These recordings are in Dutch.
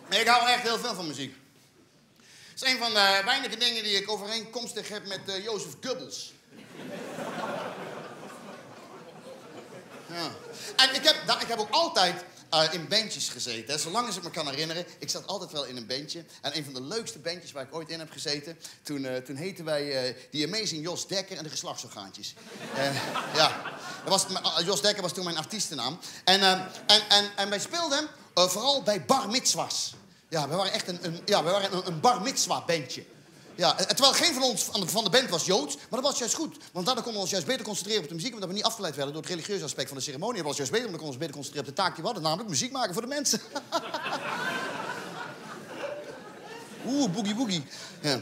Nee, ik hou echt heel veel van muziek. Het is een van de weinige dingen die ik overeenkomstig heb met Jozef Goebbels. Ja. En ik heb ook altijd in bandjes gezeten. Hè. Zolang als ik me kan herinneren. Ik zat altijd wel in een bandje. En een van de leukste bandjes waar ik ooit in heb gezeten... Toen heten wij The Amazing Jos Dekker en de Geslachtsorgaantjes. Ja. Jos Dekker was toen mijn artiestennaam. En wij speelden vooral bij bar mitzwas. Ja, we waren echt een bar mitzwa bandje. Ja, terwijl geen van ons van de band was Joods, maar dat was juist goed. Want daardoor konden we ons juist beter concentreren op de muziek... omdat we niet afgeleid werden door het religieuze aspect van de ceremonie. Dat was juist beter, want dan konden we ons beter concentreren op de taak die we hadden... namelijk muziek maken voor de mensen. Boogie boogie. Ja.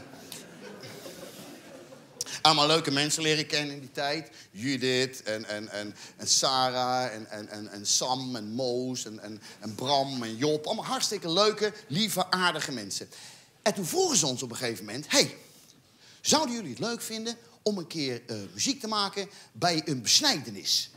Allemaal leuke mensen leren kennen in die tijd. Judith en Sarah en Sam en Moos en Bram en Job. Allemaal hartstikke leuke, lieve, aardige mensen. En toen vroegen ze ons op een gegeven moment... Hey, zouden jullie het leuk vinden om een keer muziek te maken bij een besnijdenis?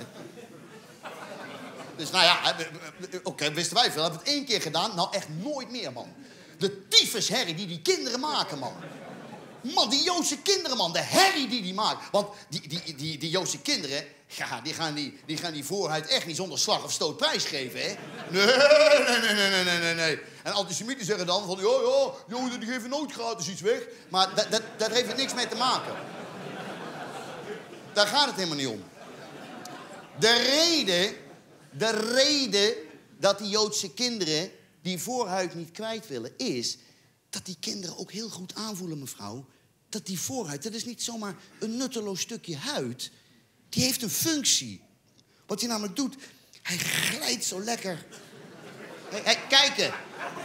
Dus nou ja, oké, wisten wij veel. Hebben we het 1 keer gedaan, nou echt nooit meer, man. De tyfusherrie die kinderen maken, man. Man, die Joodse kinderen, man. De herrie die maken. Want die Joodse kinderen... Ja, die gaan die voorhuid echt niet zonder slag of stoot prijsgeven, hè? Nee. En antisemieten zeggen dan van... Ja, Joden die geven nooit gratis iets weg. Maar daar heeft het niks mee te maken. Daar gaat het helemaal niet om. De reden dat die Joodse kinderen die voorhuid niet kwijt willen... is dat die kinderen ook heel goed aanvoelen, mevrouw... dat die voorhuid, dat is niet zomaar een nutteloos stukje huid... Die heeft een functie. Wat hij namelijk doet, hij glijdt zo lekker. Kijken.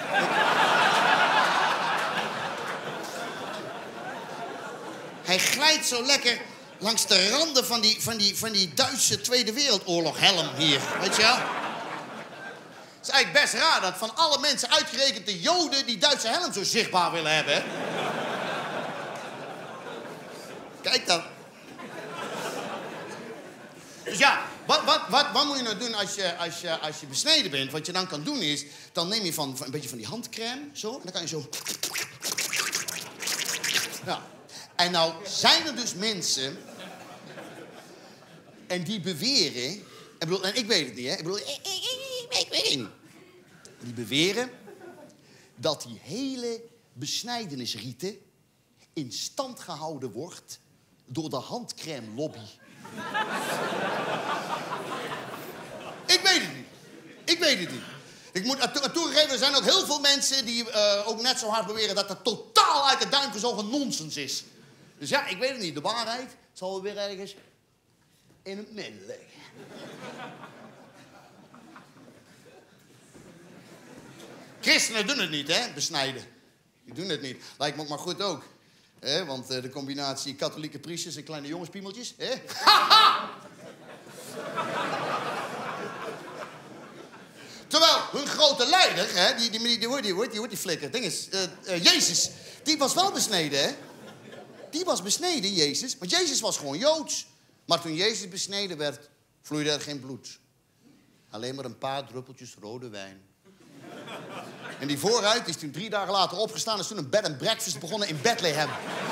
Hij glijdt zo lekker langs de randen van die Duitse Tweede Wereldoorlog helm hier. Weet je wel? Het is eigenlijk best raar dat van alle mensen uitgerekend de Joden die Duitse helm zo zichtbaar willen hebben. Hè? Kijk dan. Dus ja, wat moet je nou doen als je besneden bent? Wat je dan kan doen is, dan neem je van een beetje van die handcrème, zo, en dan kan je zo... Ja. En nou zijn er dus mensen... en die beweren... En ik weet het niet, hè. Ik weet het niet. Die beweren dat die hele besnijdenisrieten in stand gehouden wordt door de handcrème lobby. Ik weet het niet. Ik moet toegeven, er zijn ook heel veel mensen die ook net zo hard beweren dat het totaal uit de duim gezogen nonsens is. Dus ja, ik weet het niet. De waarheid zal weer ergens in het midden liggen. Christenen doen het niet, hè, besnijden. Die doen het niet. Lijkt me ook maar goed ook. Want de combinatie katholieke priesters en kleine jongenspiemeltjes. Terwijl hun grote leider, hè, die flikker, ding is, Jezus, die was wel besneden, hè? Die was besneden, Jezus. Want Jezus was gewoon Joods. Maar toen Jezus besneden werd, vloeide er geen bloed. Alleen maar een paar druppeltjes rode wijn. En die vooruit is toen 3 dagen later opgestaan... en is toen een bed and breakfast begonnen in Bethlehem.